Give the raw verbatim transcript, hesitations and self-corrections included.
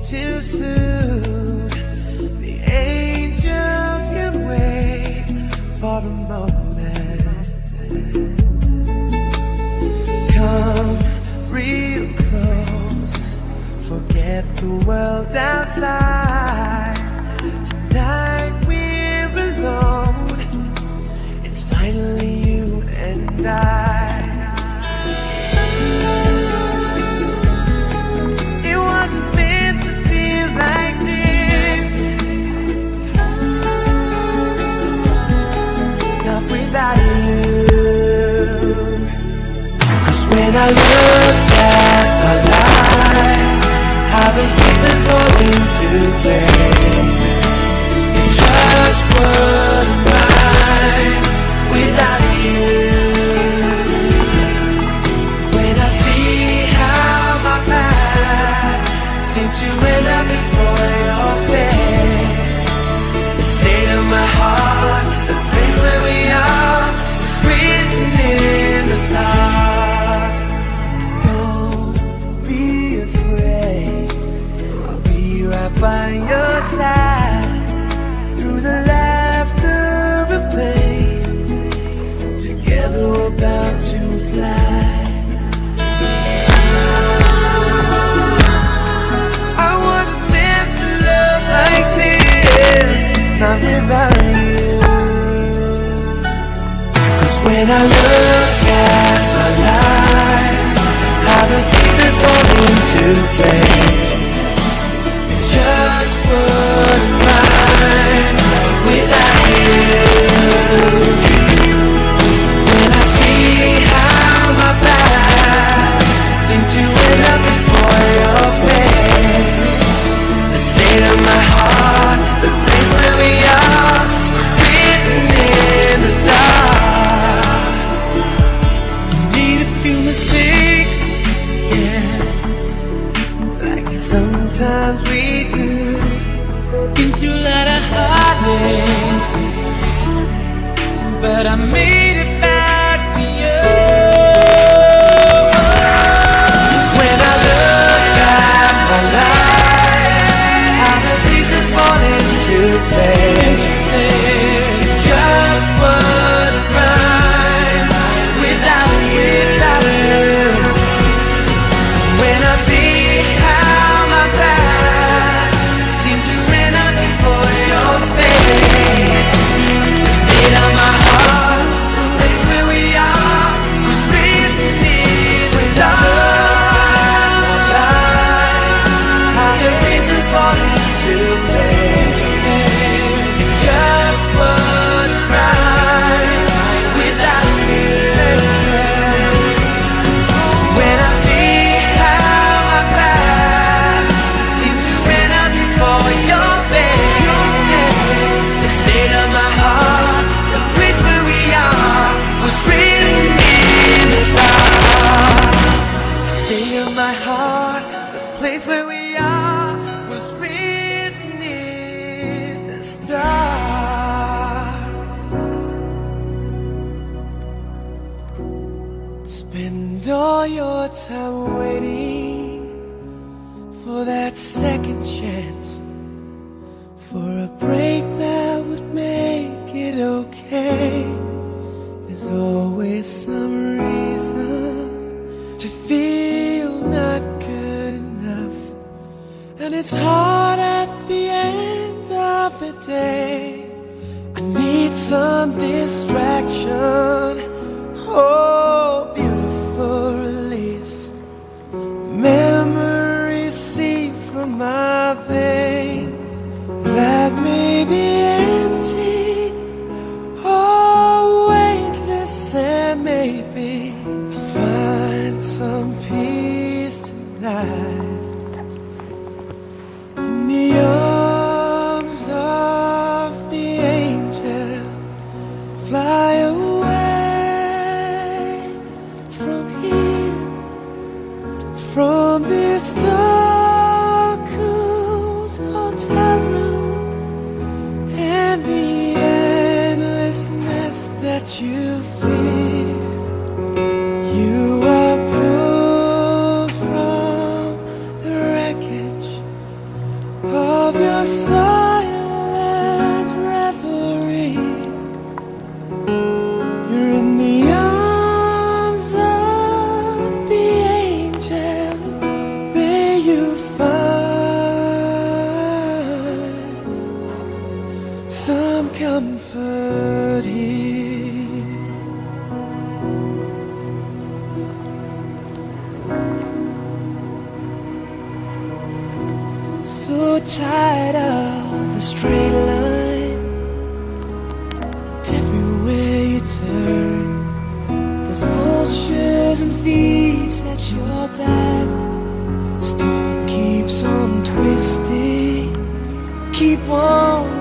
too soon. The angels can wait for a moment. Come real close, forget the world outside. Tonight we're alone, it's finally you and I. When I look at my life, how the pieces fall into place, it just wouldn't right without you. When I see how my path seemed to end up before your face, the state of my heart, the place where we are, was written in the stars. Right by your side, through the laughter and pain, together we're about to fly. I wasn't meant to love like this, not without you. 'Cause when I look at my life, how the pieces fall into place, just wouldn't right without you. When I see how my path seemed to end up before your face, the state of my heart, the place where we are, was written in the stars. I made a few mistakes, yeah, like sometimes we do. Been through a lot of heartache, but I made it back to you. 'Cause when I look at my life, how the pieces fall into place, it just wouldn't right without you, without you. When I see how my path seemed to end up before your face, the state of my heart, the place where we are, was written in the stars. How the pieces fall into place, it just wouldn't right without you. When I see how my path seemed to end up before your face, the state of my heart, the place where we are, was written in the stars. The state of my heart, the place where we are, was written in the stars. Spend all your time waiting for that second chance, for a break that would make it okay. There's always some reason to feel not good enough, and it's hard at the end of the day. I need some distraction, oh, beautiful release. Memories seep from my veins that may be empty, oh, weightless, and maybe I'll find some peace tonight in the arms of the angel. Fly away from here, from this dark-cooled hotel room, and the endlessness that you fear. You are pulled from the wreckage tired of the straight line. And everywhere you turn, there's vultures and thieves at your back. Storm keeps on twisting, keep on